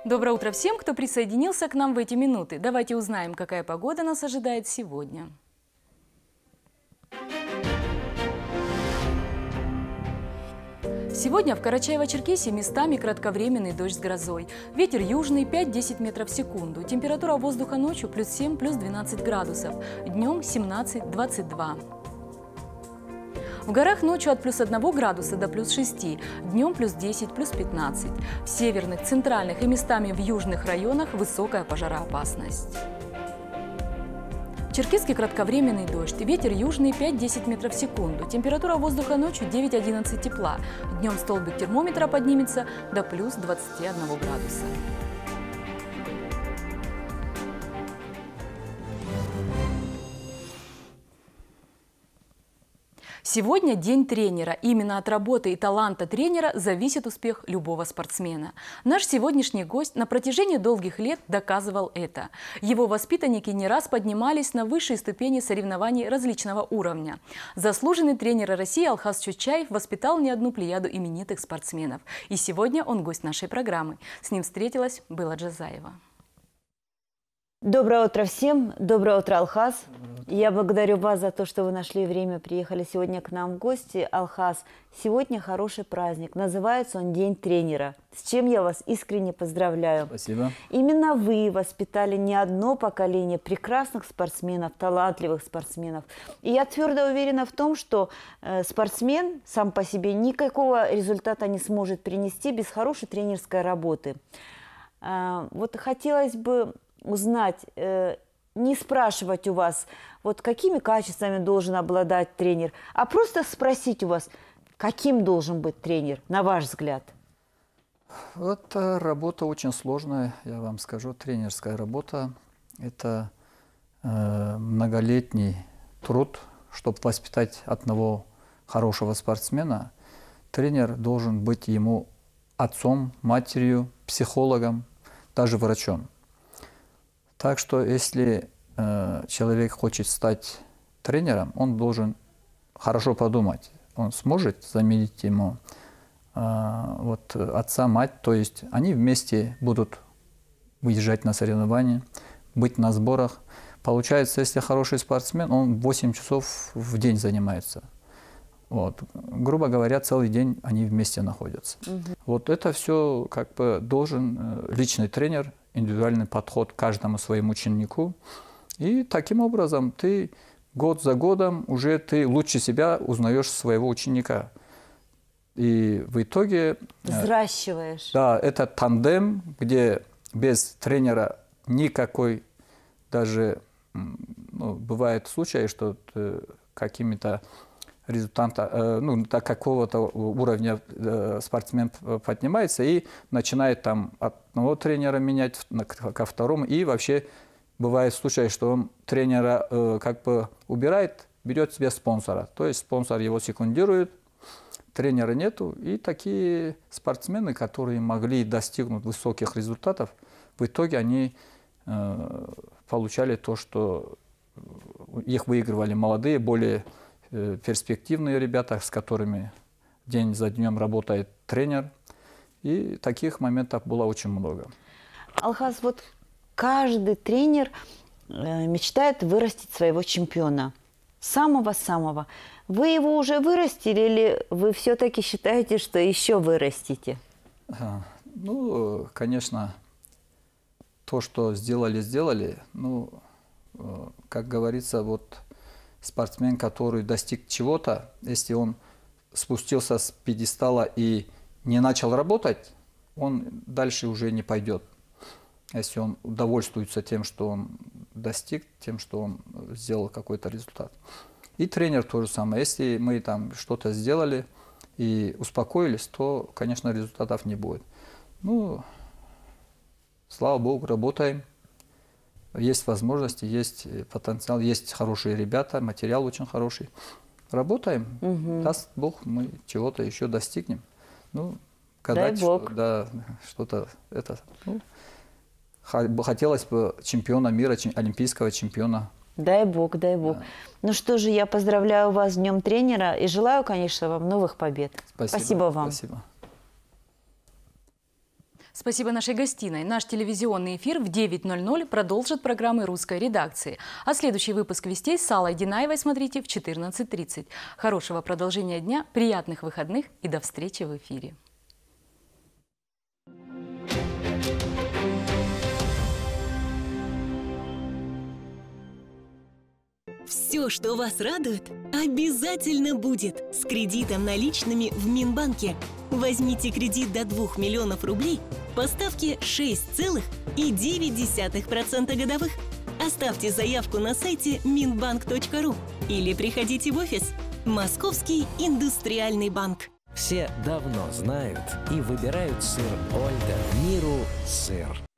Доброе утро всем, кто присоединился к нам в эти минуты. Давайте узнаем, какая погода нас ожидает сегодня. Сегодня в Карачаево-Черкесии местами кратковременный дождь с грозой. Ветер южный 5-10 метров в секунду. Температура воздуха ночью плюс 7, плюс 12 градусов. Днем 17-22. В горах ночью от плюс 1 градуса до плюс 6, днем плюс 10, плюс 15. В северных, центральных и местами в южных районах высокая пожароопасность. В Черкесске кратковременный дождь, ветер южный 5-10 метров в секунду. Температура воздуха ночью 9-11 тепла. Днем столбик термометра поднимется до плюс 21 градуса. Сегодня день тренера. Именно от работы и таланта тренера зависит успех любого спортсмена. Наш сегодняшний гость на протяжении долгих лет доказывал это. Его воспитанники не раз поднимались на высшие ступени соревнований различного уровня. Заслуженный тренер России Алхаз Чучаев воспитал не одну плеяду именитых спортсменов. И сегодня он гость нашей программы. С ним встретилась Была Джазаева. Доброе утро всем. Доброе утро, Алхаз. Я благодарю вас за то, что вы нашли время, приехали сегодня к нам в гости. Алхаз, сегодня хороший праздник. Называется он День тренера. С чем я вас искренне поздравляю. Спасибо. Именно вы воспитали не одно поколение прекрасных спортсменов, талантливых спортсменов. И я твердо уверена в том, что спортсмен сам по себе никакого результата не сможет принести без хорошей тренерской работы. Вот хотелось бы узнать, не спрашивать у вас, вот какими качествами должен обладать тренер, а просто спросить у вас, каким должен быть тренер, на ваш взгляд? Это работа очень сложная, я вам скажу. Тренерская работа – это многолетний труд, чтобы воспитать одного хорошего спортсмена. Тренер должен быть ему отцом, матерью, психологом, даже врачом. Так что, если человек хочет стать тренером, он должен хорошо подумать. Он сможет заменить ему вот, отца, мать. То есть они вместе будут выезжать на соревнования, быть на сборах. Получается, если хороший спортсмен, он 8 часов в день занимается. Вот. Грубо говоря, целый день они вместе находятся. Вот это все как бы должен личный тренер, индивидуальный подход к каждому своему ученику. И таким образом ты год за годом уже ты лучше себя узнаешь своего ученика. И в итоге… Взращиваешь. Да, это тандем, где без тренера никакой, даже бывают случаи, что какими-то результатом, до какого-то уровня спортсмен поднимается и начинает там одного тренера менять ко второму. И вообще бывает случай, что он тренера как бы убирает, берет себе спонсора. То есть спонсор его секундирует, тренера нету. И такие спортсмены, которые могли достигнуть высоких результатов, в итоге они получали то, что их выигрывали молодые, более перспективные ребята, с которыми день за днем работает тренер. И таких моментов было очень много. Алхаз, вот каждый тренер мечтает вырастить своего чемпиона. Самого-самого. Вы его уже вырастили или вы все-таки считаете, что еще вырастите? Ну, конечно, то, что сделали, сделали. Ну, как говорится, вот спортсмен, который достиг чего-то, если он спустился с пьедестала и не начал работать, он дальше уже не пойдет. Если он удовольствуется тем, что он достиг, тем, что он сделал какой-то результат. И тренер то же самое. Если мы там что-то сделали и успокоились, то, конечно, результатов не будет. Ну, слава Богу, работаем. Есть возможности, есть потенциал, есть хорошие ребята, материал очень хороший. Работаем, даст Бог, мы чего-то еще достигнем. Ну, гадать, да, что-то это. Ну, хотелось бы чемпиона мира, олимпийского чемпиона. Дай Бог, дай Бог. Да. Ну что же, я поздравляю вас с Днем тренера и желаю, конечно, вам новых побед. Спасибо, Спасибо вам. Спасибо. Спасибо нашей гостиной. Наш телевизионный эфир в 9:00 продолжит программы русской редакции. А следующий выпуск «Вестей» с Аллой Динаевой смотрите в 14:30. Хорошего продолжения дня, приятных выходных и до встречи в эфире. Все, что вас радует, обязательно будет с кредитом наличными в Минбанке. Возьмите кредит до 2 миллионов рублей по ставке 6,9% годовых. Оставьте заявку на сайте minbank.ru или приходите в офис. Московский индустриальный банк. Все давно знают и выбирают сыр Ольда. Миру сыр.